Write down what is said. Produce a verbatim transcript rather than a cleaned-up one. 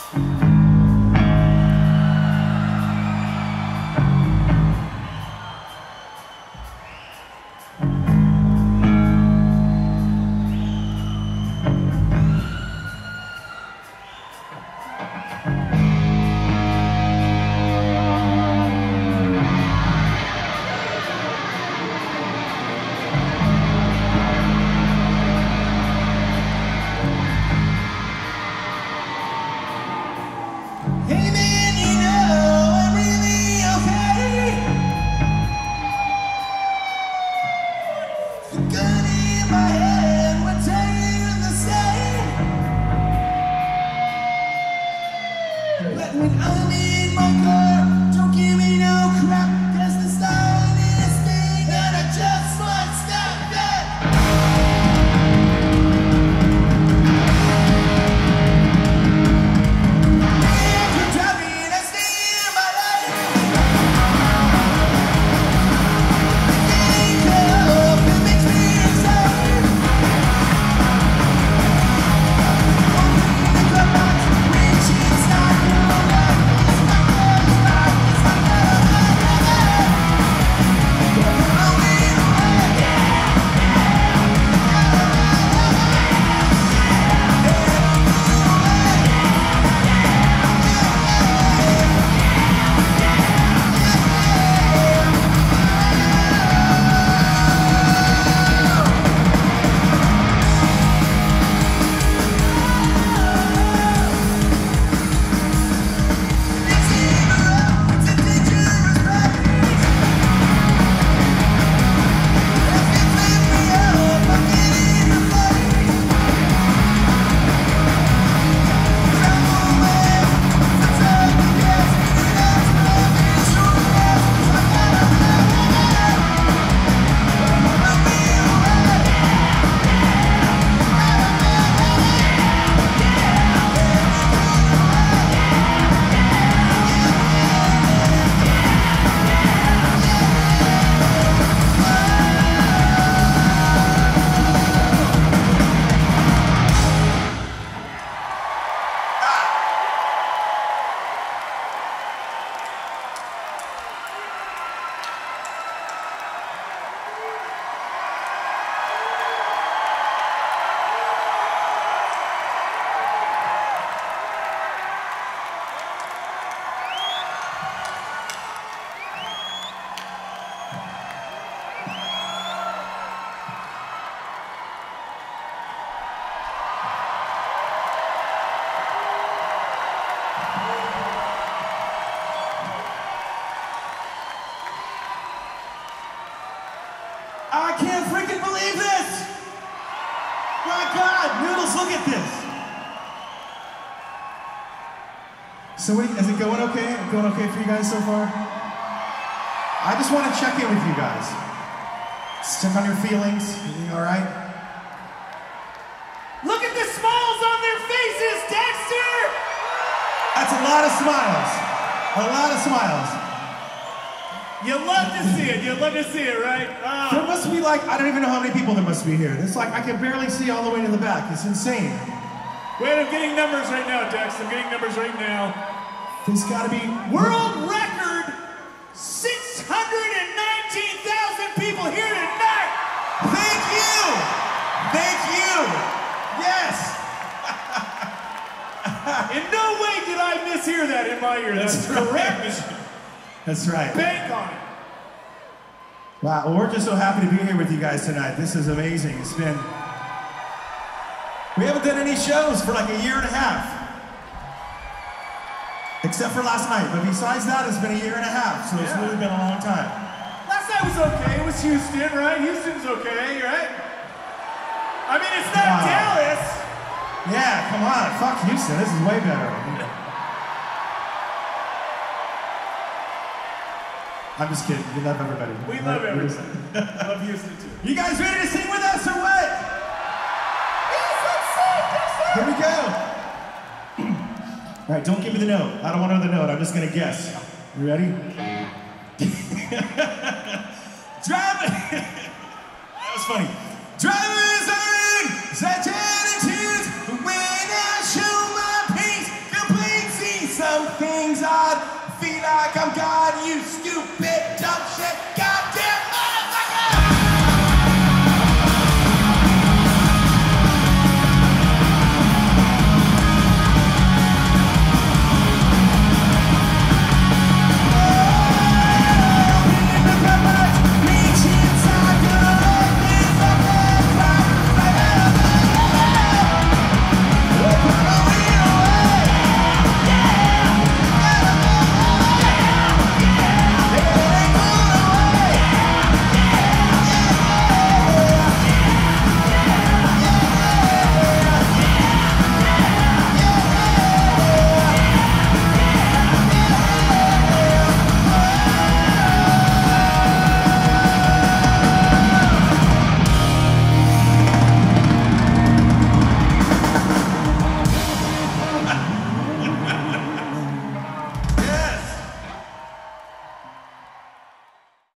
I can't freaking believe this! My God, Noodles, look at this! So what, is it going okay? Going okay for you guys so far? I just want to check in with you guys. Just check on your feelings. Everything all right? Look at the smiles on their faces, Dexter! That's a lot of smiles. A lot of smiles. You love to see it. You love to see it, right? Oh. There must be like, I don't even know how many people there must be here. It's like, I can barely see all the way to the back. It's insane. Wait, I'm getting numbers right now, Dex. I'm getting numbers right now. There's gotta be... World record, six hundred nineteen thousand people here tonight. Thank you! Thank you! Yes! In no way did I mishear that in my ear. That's, That's correct. That's right. Bank on it. Wow, well, we're just so happy to be here with you guys tonight. This is amazing. It's been... We haven't done any shows for like a year and a half. Except for last night. But besides that, it's been a year and a half. So it's yeah. really been a long time. Last night was okay. It was Houston, right? Houston's okay, right? I mean, it's not wow. Dallas. Yeah, come on. Fuck Houston. This is way better. I'm just kidding. We love everybody. We love everybody. Love Houston too. You guys ready to sing with us or what? Yes, let's sing, Here we go. All right, don't give me the note. I don't want to know the note. I'm just gonna guess. You ready? Driving. That was funny. Drivers are in such attitudes when I show my pace, complete like I'm God, you stupid dumb shit.